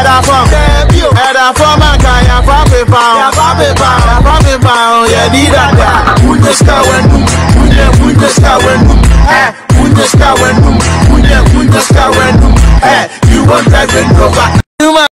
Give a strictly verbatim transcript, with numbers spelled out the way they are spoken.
Head from, head from a guy, I'm from a pound, I'm from a pound, I'm from a pound, yeah, need that. Who just go and